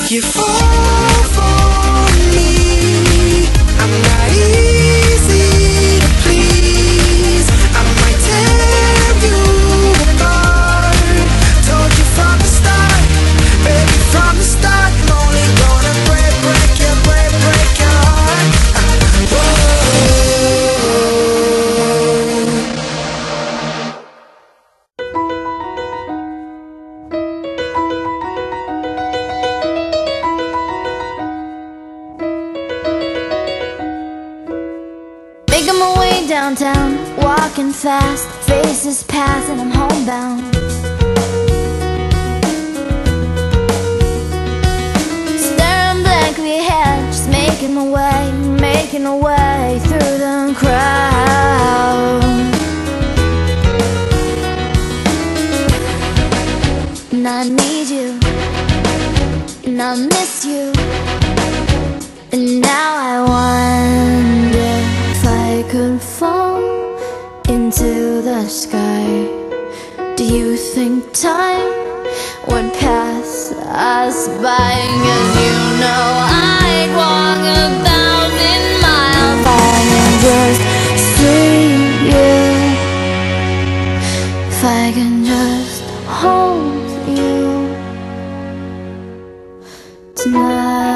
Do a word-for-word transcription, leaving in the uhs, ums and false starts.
You fall for me. I'm not easy to please. I might tear you apart. Told you from the start, baby, from the start. I'm only gonna break, break your, break, break your heart. Whoa. Making my way downtown, walking fast, faces pass and I'm homebound. Staring blankly ahead, just making my way, making my way through the crowd. And I need you, and I miss you, and now I wonder if I could fall into the sky. Do you think time would pass us by? 'Cause you know I'd walk a thousand miles if I can just see you, if I can just hold you tonight.